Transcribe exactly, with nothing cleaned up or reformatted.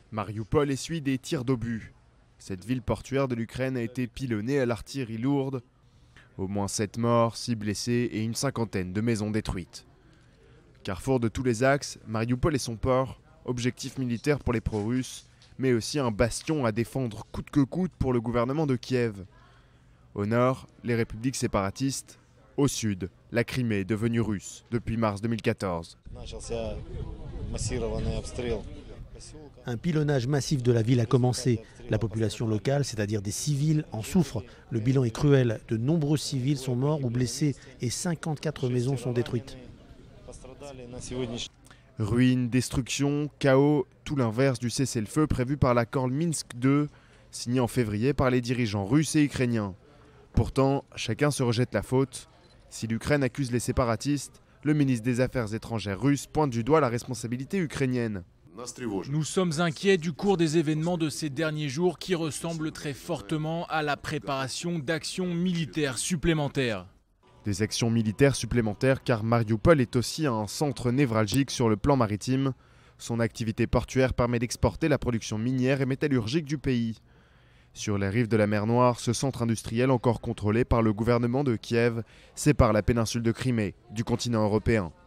Mariupol essuie des tirs d'obus. Cette ville portuaire de l'Ukraine a été pilonnée à l'artillerie lourde. Au moins sept morts, six blessés et une cinquantaine de maisons détruites. Carrefour de tous les axes, Mariupol et son port, objectif militaire pour les pro-russes, mais aussi un bastion à défendre coûte que coûte pour le gouvernement de Kiev. Au nord, les républiques séparatistes. Au sud, la Crimée est devenue russe depuis mars deux mille quatorze. Un pilonnage massif de la ville a commencé. La population locale, c'est-à-dire des civils, en souffre. Le bilan est cruel. De nombreux civils sont morts ou blessés et cinquante-quatre maisons sont détruites. Ruines, destruction, chaos, tout l'inverse du cessez-le-feu prévu par l'accord Minsk deux, signé en février par les dirigeants russes et ukrainiens. Pourtant, chacun se rejette la faute. Si l'Ukraine accuse les séparatistes, le ministre des Affaires étrangères russe pointe du doigt la responsabilité ukrainienne. Nous sommes inquiets du cours des événements de ces derniers jours qui ressemblent très fortement à la préparation d'actions militaires supplémentaires. Des actions militaires supplémentaires car Mariupol est aussi un centre névralgique sur le plan maritime. Son activité portuaire permet d'exporter la production minière et métallurgique du pays. Sur les rives de la mer Noire, ce centre industriel encore contrôlé par le gouvernement de Kiev sépare la péninsule de Crimée du continent européen.